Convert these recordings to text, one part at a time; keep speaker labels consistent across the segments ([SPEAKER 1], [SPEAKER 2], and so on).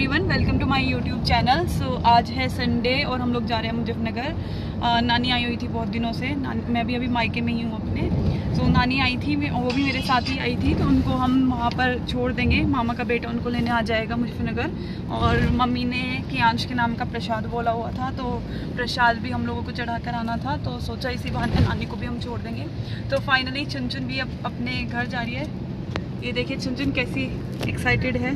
[SPEAKER 1] Everyone, welcome to my YouTube channel. So आज है Sunday और हम लोग जा रहे हैं मुजफ्फरनगर। नानी आई हुई थी बहुत दिनों से। मैं भी अभी मायके में ही हूँ अपने। सो नानी आई थी, वो भी मेरे साथ ही आई थी, तो उनको हम वहाँ पर छोड़ देंगे। मामा का बेटा उनको लेने आ जाएगा मुजफ्फरनगर। और मम्मी ने कियांश के नाम का प्रसाद बोला हुआ था, तो प्रसाद भी हम लोगों को चढ़ा कर आना था, तो सोचा इसी बहाने नानी को भी हम छोड़ देंगे। तो फाइनली चुनचुन भी अब अपने घर जा रही है। ये देखिए चुनचुन कैसी एक्साइटेड है।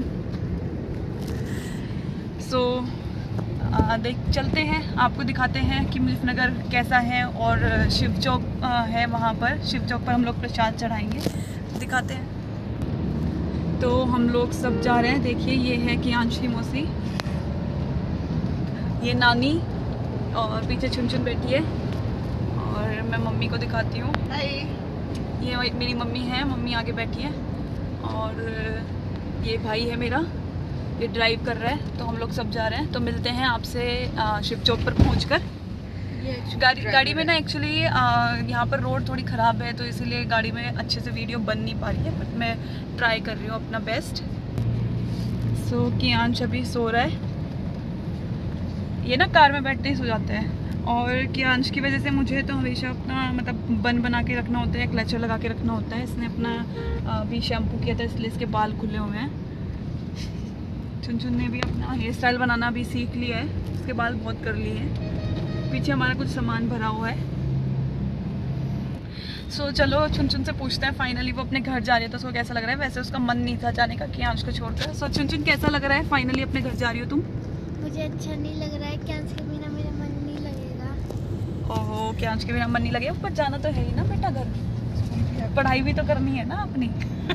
[SPEAKER 1] सो देख चलते हैं, आपको दिखाते हैं कि मुजफ्फरनगर कैसा है। और शिव चौक है, वहाँ पर शिव चौक पर हम लोग प्रसाद चढ़ाएंगे, दिखाते हैं। तो हम लोग सब जा रहे हैं। देखिए ये है कियांश की मौसी, ये नानी, और पीछे चुनचुन बैठी है। और मैं मम्मी को दिखाती हूँ, ये मेरी मम्मी है, मम्मी आगे बैठी है। और ये भाई है मेरा, ये ड्राइव कर रहा है। तो हम लोग सब जा रहे हैं। तो मिलते हैं आपसे शिव चौक पर पहुंचकर। गाड़ी में ना एक्चुअली यहाँ पर रोड थोड़ी ख़राब है, तो इसीलिए गाड़ी में अच्छे से वीडियो बन नहीं पा रही है, बट मैं ट्राई कर रही हूँ अपना बेस्ट। सो कियांश अभी सो रहा है। ये ना कार में बैठते ही सो जाते हैं। और कियांश की वजह से मुझे तो हमेशा अपना मतलब बन बना के रखना होता है, क्लचर लगा के रखना होता है। इसने अपना भी शैम्पू किया था, इसलिए इसके बाल खुले हुए हैं। चुनचुन ने भी अपना हेयर स्टाइल बनाना भी सीख लिया है, उसके बाल बहुत कर लिए हैं। पीछे हमारा कुछ सामान भरा हुआ है। सो चलो चुनचुन से पूछते हैं। फाइनली वो अपने घर जा रही है, तो उसको कैसा लग रहा है। वैसे उसका मन नहीं था जाने का कियांश को छोड़कर। सो चुनचुन कैसा लग रहा है, फाइनली अपने घर जा रही हो तुम?
[SPEAKER 2] मुझे अच्छा नहीं लग रहा है, कियांश के बिना मेरा मन नहीं लगेगा।
[SPEAKER 1] ओहो, कियांश के बिना मन नहीं लगेगा, पर जाना तो है ही ना बेटा घर, पढ़ाई भी तो करनी है ना अपनी।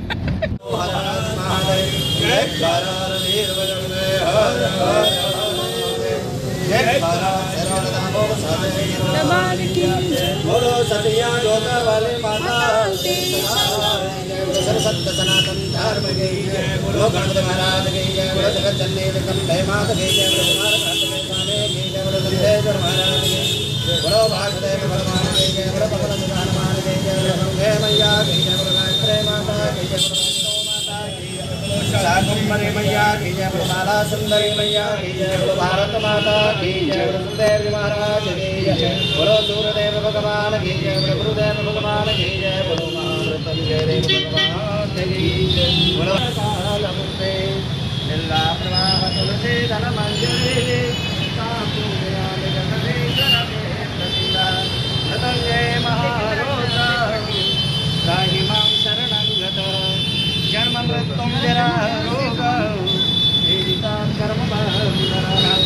[SPEAKER 3] सत्य सनातन धर्म की जय, बोलो गणपति महाराज की जय, बोलो जगत जननी जगदम्बे माता की जय, बोलो कुमार कार्तिकेय स्वामी की जय, बोलो सिद्धेश्वर महाराज की जय, बोलो वासुदेव भगवान की जय, बोलो पवन सुत हनुमान की जय, बोलो गंगे मैया की जय, बोलो गायत्री माता की जय, बोलो वैष्णो माता की जय, शाकुंभरी मैया की जय, बोलो बाला सुंदरी मैया की जय, बोलो भारत माता की जय, बोलो सुखदेव महाराज की जय, बोलो सूर्यदेव भगवान की जय, बोलो गुरुदेव भगवान की जय, बोलो महामृत्युंजय देव भगवान की जय, बोलो कालमुक्ते निल्ला प्रवाह तुलसी धन मंजरी कापूरयामि जननी जनमे प्रतिला नतंगे महारोता त्राहि मां शरणं गतः जन्म मृत्युं जरा रोगः पीडितां कर्मबन्धनात्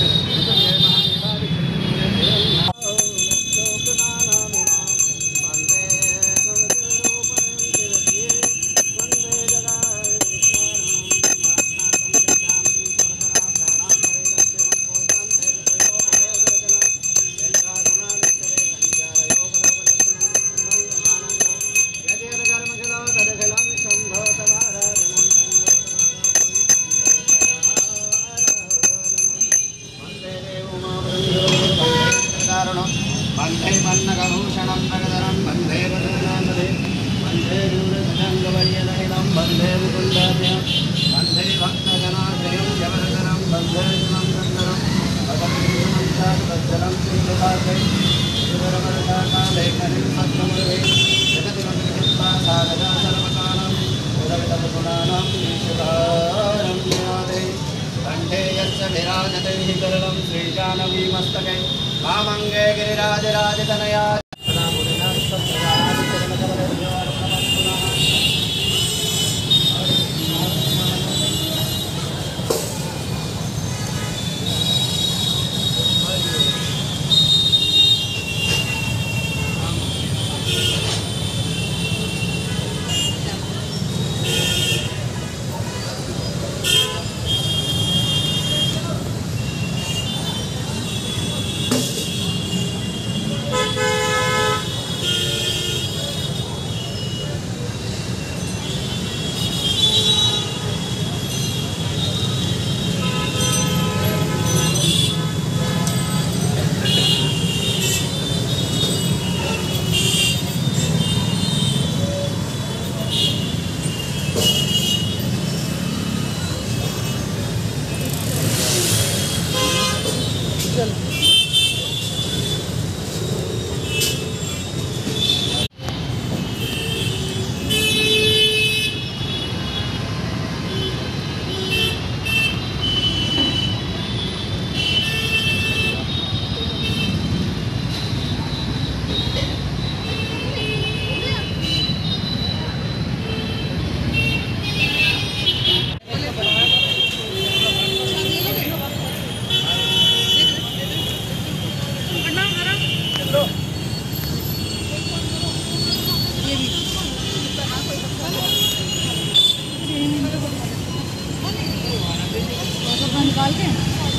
[SPEAKER 3] वंदे पन्नगभूषणं भगधरं वंदे वदनामदे वंदे दूरसजङ्गवैयलहितं वंदे मुकुन्दाभ्यं वंदे भक्तजनाश्रयं जगदगरं वंदे शिवं सुन्दरं भगवन्तं साक्षात् श्रीनिवासै सुरवरसाकालेखनिं पद्ममुर्वे जगतिमग्रहित्वा सागदा सर्वकालं उदवितपुराणां ईश्वरं ज्ञाते कण्ठे यस्य विराजते हि गरुडं श्रीजानवी मस्तके वामंगे गिरिराजराजतनया
[SPEAKER 1] निकाल के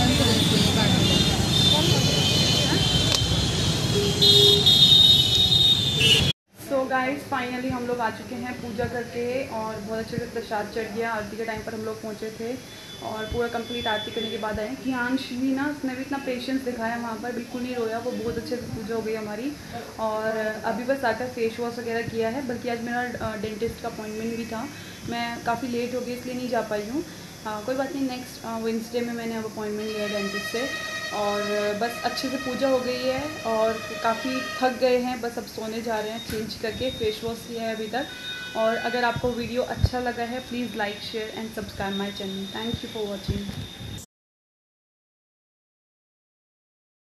[SPEAKER 1] सो गाइस फाइनली हम लोग आ चुके हैं पूजा करके और बहुत अच्छे से प्रसाद चढ़ गया। आरती के टाइम पर हम लोग पहुंचे थे और पूरा कंप्लीट आरती करने के बाद आए। कियांश भी ना, उसने भी इतना पेशेंस दिखाया वहाँ पर, बिल्कुल नहीं रोया वो। बहुत अच्छे से पूजा हो गई हमारी। और अभी बस आकर फेस वॉश वगैरह किया है। बल्कि आज मेरा डेंटिस्ट का अपॉइंटमेंट भी था, मैं काफ़ी लेट हो गई इसलिए नहीं जा पाई हूँ। कोई बात नहीं, नेक्स्ट वेडनेसडे में मैंने अब अपॉइंटमेंट लिया डेंटिस्ट से। और बस अच्छे से पूजा हो गई है और काफ़ी थक गए हैं, बस अब सोने जा रहे हैं चेंज करके। फेस वॉश किया है अभी तक। और अगर आपको वीडियो अच्छा लगा है please like share and subscribe my channel. Thank you for watching.